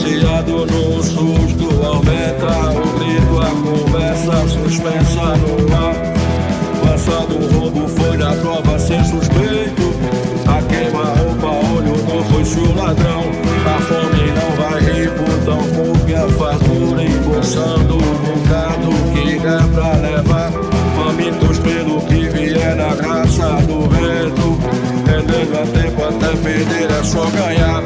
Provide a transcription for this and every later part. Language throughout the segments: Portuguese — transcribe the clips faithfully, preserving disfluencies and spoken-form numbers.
viciado no susto, aumenta o grito, a conversa suspensa no ar. Passado o roubo foi na prova sem suspeito. A queima-roupa, olho no rosto, o ladrão. A fome não vai rir por tão pouco, e a fartura embolsando o bocado que é pra levar. Famintos pelo que vier na raça do vento, rendendo a tempo até perder é só ganhar.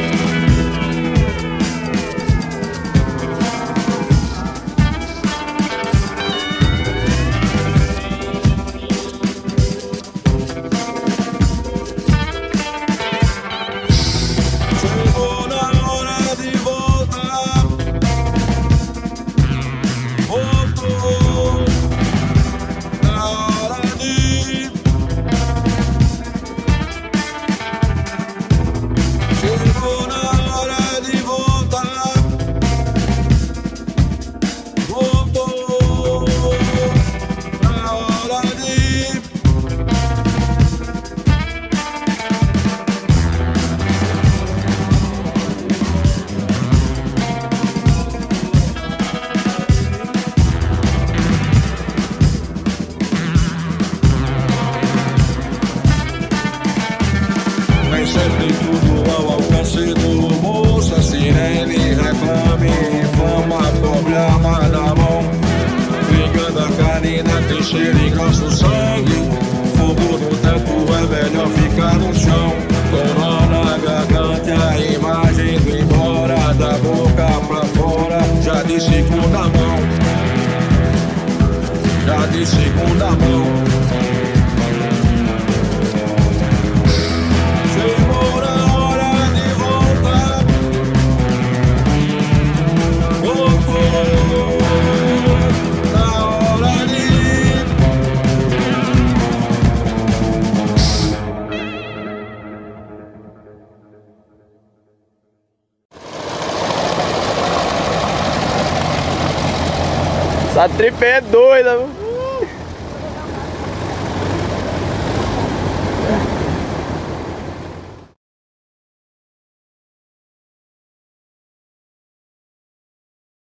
Sempre tudo ao alcance do bolso, a sirene, reclame, fama, problema na mão. Ligando a carne na trincheira, engrossa o sangue. Fogo no teto, é melhor ficar no chão. Corona na garganta, a imagem do embora, da boca pra fora, já de segunda mão. Já de segunda mão. Essa tripa é doida, viu?